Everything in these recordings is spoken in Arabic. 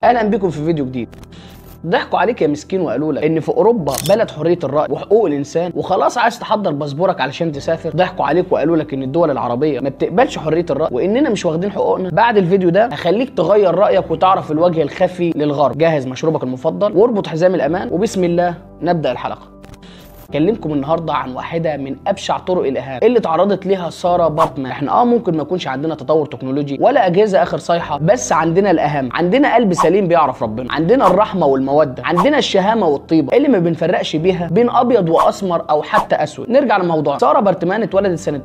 اهلا بكم في فيديو جديد. ضحكوا عليك يا مسكين وقالوا لك ان في اوروبا بلد حريه الراي وحقوق الانسان وخلاص عايز تحضر باسبورك علشان تسافر. ضحكوا عليك وقالوا لك ان الدول العربيه ما بتقبلش حريه الراي واننا مش واخدين حقوقنا. بعد الفيديو ده هخليك تغير رايك وتعرف الوجه الخفي للغرب. جهز مشروبك المفضل واربط حزام الامان وبسم الله نبدا الحلقه. اكلمكم النهارده عن واحده من ابشع طرق الاهانه اللي تعرضت ليها ساره بارتمان. احنا ممكن ما يكونش عندنا تطور تكنولوجي ولا اجهزه اخر صيحه، بس عندنا الاهم، عندنا قلب سليم بيعرف ربنا، عندنا الرحمه والموده، عندنا الشهامه والطيبه اللي ما بنفرقش بيها بين ابيض واسمر او حتى اسود. نرجع لموضوعنا. ساره بارتمان اتولدت سنه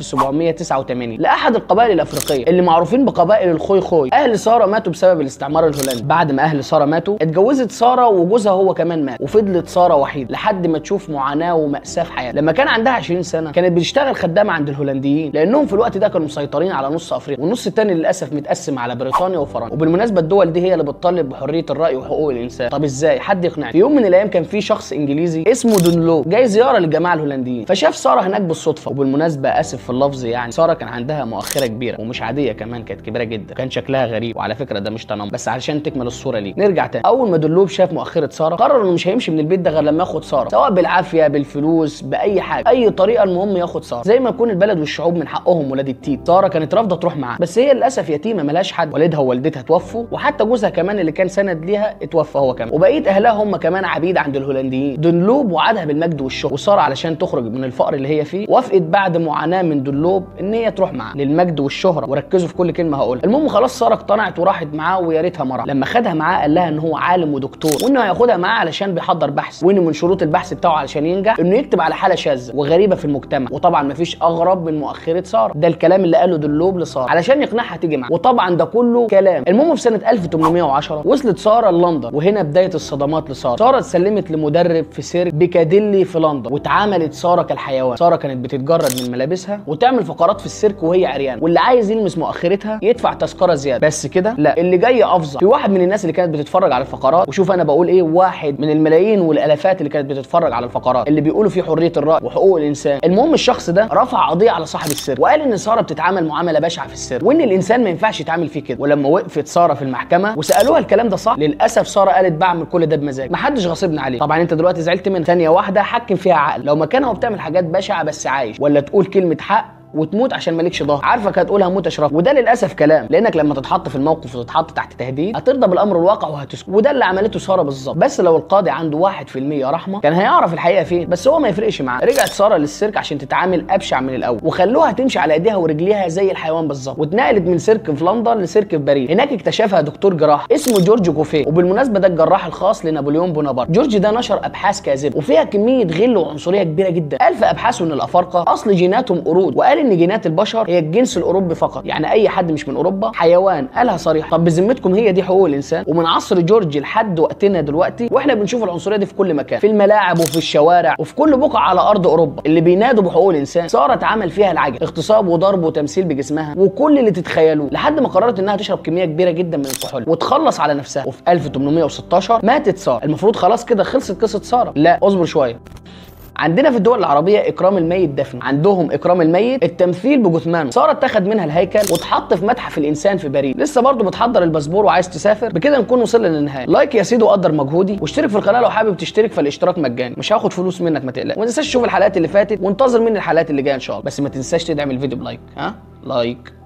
1789 لاحد القبائل الافريقيه اللي معروفين بقبائل الخوي خوي. اهل ساره ماتوا بسبب الاستعمار الهولندي. بعد ما اهل ساره ماتوا اتجوزت ساره وجوزها هو كمان مات، وفضلت ساره وحيده لحد ما تشوف معاناه ومأساة في حياتها. لما كان عندها 20 سنه كانت بتشتغل خدامه عند الهولنديين لانهم في الوقت ده كانوا مسيطرين على نص افريقيا، والنص الثاني للاسف متقسم على بريطانيا وفرنسا. وبالمناسبه الدول دي هي اللي بتطالب بحريه الراي وحقوق الانسان. طب ازاي؟ حد يقنعني. في يوم من الايام كان في شخص انجليزي اسمه دونلوب جاي زياره للجماعه الهولنديين، فشاف ساره هناك بالصدفه. وبالمناسبه اسف في اللفظ يعني ساره كان عندها مؤخره كبيره ومش عاديه كمان، كانت كبيره جدا، كان شكلها غريب. وعلى فكره ده مش تنمر بس علشان تكمل الصوره ليه. نرجع تاني. اول ما دونلوب شاف مؤخره ساره قرر انه مش هيمشي من البيت ده غير لما ياخد ساره، سواء بالعافيه بالفلوس باي حاجه، اي طريقه، المهم ياخد ساره، زي ما يكون البلد والشعوب من حقهم ولاد التيت. ساره كانت رافضه تروح معاه، بس هي للاسف يتيمه ملهاش حد، والدها ووالدتها توفوا، وحتى جوزها كمان اللي كان سند ليها اتوفى هو كمان، وبقيه اهلها هم كمان عبيد عند الهولنديين. دونلوب وعدها بالمجد والشهره، وساره علشان تخرج من الفقر اللي هي فيه وافقت بعد معاناه من دونلوب ان هي تروح معاه للمجد والشهره. وركزوا في كل كلمه هقولها. المهم خلاص ساره اقتنعت وراحت معاه، ويا ريتها ما راحت. لما خدها معاه قال لها ان هو عالم ودكتور وانه هياخدها معاه علشان بيحضر بحث، وان من شروط البحث بتاعه علشان ينجح انه يكتب على حاله شاذه وغريبه في المجتمع. وطبعا مفيش اغرب من مؤخره ساره. ده الكلام اللي قاله دونلوب لساره علشان يقنعها تيجي معاه، وطبعا ده كله كلام. المهم في سنه 1810 وصلت ساره لندن، وهنا بدايه الصدمات لساره. ساره اتسلمت لمدرب في سيرك بيكاديلي في لندن، واتعاملت ساره كالحيوان. ساره كانت بتتجرد من ملابسها وتعمل فقرات في السيرك وهي عريانه، واللي عايز يلمس مؤخرتها يدفع تذكره زياده. بس كده لا، اللي جاي افظع. في واحد من الناس اللي كانت بتتفرج على الفقرات، وشوف انا بقول ايه، واحد من الملايين والالافات اللي كانت بتتفرج على الفقرات اللي بيقولوا فيه حريه الراي وحقوق الانسان. المهم الشخص ده رفع قضيه على صاحب السر وقال ان ساره بتتعامل معامله بشعه في السر، وان الانسان ما ينفعش يتعامل فيه كده. ولما وقفت ساره في المحكمه وسالوها الكلام ده صح، للاسف ساره قالت بعمل كل ده بمزاج، محدش غصبني عليه. طبعا انت دلوقتي زعلت منها، ثانيه واحده حكم فيها عقل. لو مكانها وبتعمل حاجات بشعه بس عايش، ولا تقول كلمه حق وتموت عشان مالكش ظهر، عارفك هتقول هموت اشرف. وده للاسف كلام، لانك لما تتحط في الموقف وتتحط تحت تهديد هترضى بالامر الواقع وهتسكت. وده اللي عملته ساره بالظبط. بس لو القاضي عنده 1% رحمه كان هيعرف الحقيقه فين، بس هو ما يفرقش معاه. رجعت ساره للسيرك عشان تتعامل ابشع من الاول، وخلوها تمشي على ايديها ورجليها زي الحيوان بالظبط. واتنقلت من سيرك في لندن لسيرك في باريس. هناك اكتشفها دكتور جراح اسمه جورج كوفيه، وبالمناسبه ده الجراح الخاص لنابليون بونابرت. جورج ده نشر ابحاث كاذبه وفيها كميه غل وعنصريه كبيره جدا. قال في ابحاثه ان الافارقه اصل جيناتهم قرود، وقال ان جينات البشر هي الجنس الاوروبي فقط، يعني اي حد مش من اوروبا حيوان. قالها صريحه. طب بذمتكم هي دي حقوق الانسان؟ ومن عصر جورج لحد وقتنا دلوقتي واحنا بنشوف العنصريه دي في كل مكان، في الملاعب وفي الشوارع وفي كل بقعه على ارض اوروبا اللي بينادوا بحقوق الانسان. ساره اتعمل فيها العجب، اغتصاب وضرب وتمثيل بجسمها وكل اللي تتخيلوه، لحد ما قررت انها تشرب كميه كبيره جدا من الكحول وتخلص على نفسها. وفي 1816 ماتت ساره. المفروض خلاص كده خلصت قصه ساره. لا اصبر شويه. عندنا في الدول العربيه اكرام الميت دفن، عندهم اكرام الميت التمثيل بجثمانه. ساره اتاخد منها الهيكل واتحط في متحف الانسان في باريس. لسه برضه بتحضر الباسبور وعايز تسافر؟ بكده نكون وصلنا للنهايه. لايك يا سيدي وقدر مجهودي، واشترك في القناه لو حابب تشترك، فالاشتراك مجاني، مش هاخد فلوس منك ما تقلقش. وما تنساش تشوف الحلقات اللي فاتت وانتظر مني الحلقات اللي جايه ان شاء الله. بس ما تنساش تدعم الفيديو بلايك. لايك.